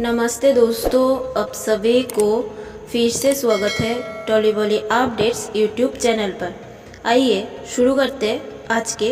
नमस्ते दोस्तों, आप सभी को फिर से स्वागत है टॉलीवॉली अपडेट्स यूट्यूब चैनल पर। आइए शुरू करते हैं आज के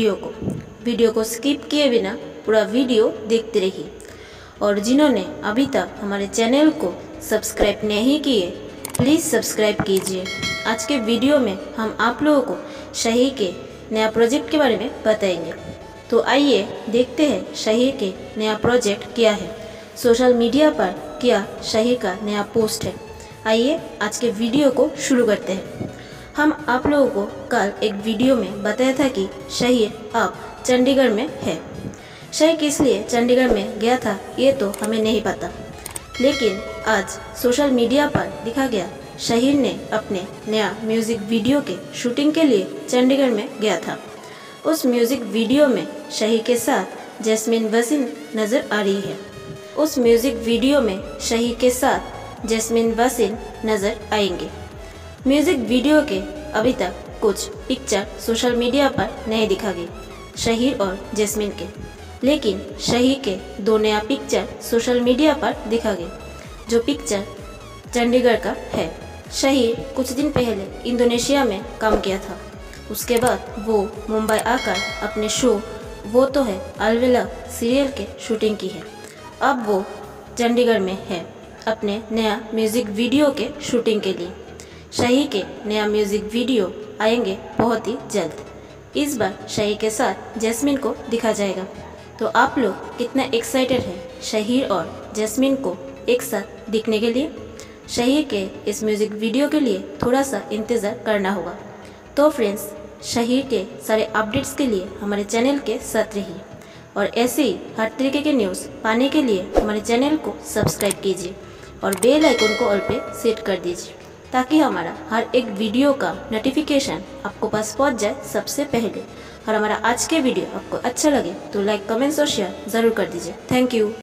वीडियो को स्किप किए बिना पूरा वीडियो देखते रहिए। और जिन्होंने अभी तक हमारे चैनल को सब्सक्राइब नहीं किए, प्लीज़ सब्सक्राइब कीजिए। आज के वीडियो में हम आप लोगों को शहीर के नया प्रोजेक्ट के बारे में बताएंगे। तो आइए देखते हैं शहीर के नया प्रोजेक्ट क्या है। सोशल मीडिया पर क्या शहीर का नया पोस्ट है। आइए आज के वीडियो को शुरू करते हैं। हम आप लोगों को कल एक वीडियो में बताया था कि शहीर अब चंडीगढ़ में है। शहीर किस लिए चंडीगढ़ में गया था ये तो हमें नहीं पता, लेकिन आज सोशल मीडिया पर दिखा गया शहीर ने अपने नया म्यूज़िक वीडियो के शूटिंग के लिए चंडीगढ़ में गया था। उस म्यूज़िक वीडियो में शहीर के साथ जैस्मीन वसीम नज़र आ रही है। उस म्यूज़िक वीडियो में शहीर के साथ जैस्मीन वसीम नज़र आएंगे। म्यूज़िक वीडियो के अभी तक कुछ पिक्चर सोशल मीडिया पर नहीं दिखा गई शहीर और जैस्मीन के, लेकिन शहीर के दो नया पिक्चर सोशल मीडिया पर दिखा गई, जो पिक्चर चंडीगढ़ का है। शहीर कुछ दिन पहले इंडोनेशिया में काम किया था। उसके बाद वो मुंबई आकर अपने शो वो तो है अलविदा सीरियल के शूटिंग की है। अब वो चंडीगढ़ में है अपने नया म्यूज़िक वीडियो के शूटिंग के लिए। शहीर के नया म्यूज़िक वीडियो आएंगे बहुत ही जल्द। इस बार शहीर के साथ जैस्मीन को दिखा जाएगा। तो आप लोग कितना एक्साइटेड हैं शहीर और जैस्मीन को एक साथ दिखने के लिए? शहीर के इस म्यूज़िक वीडियो के लिए थोड़ा सा इंतज़ार करना होगा। तो फ्रेंड्स, शहीर के सारे अपडेट्स के लिए हमारे चैनल के साथ रहिए और ऐसे ही हर तरीके के न्यूज़ पाने के लिए हमारे चैनल को सब्सक्राइब कीजिए और बेल आइकन को ऑल पे सेट कर दीजिए, ताकि हमारा हर एक वीडियो का नोटिफिकेशन आपको पास पहुंच जाए सबसे पहले। और हमारा आज के वीडियो आपको अच्छा लगे तो लाइक, कमेंट्स और शेयर ज़रूर कर दीजिए। Thank you.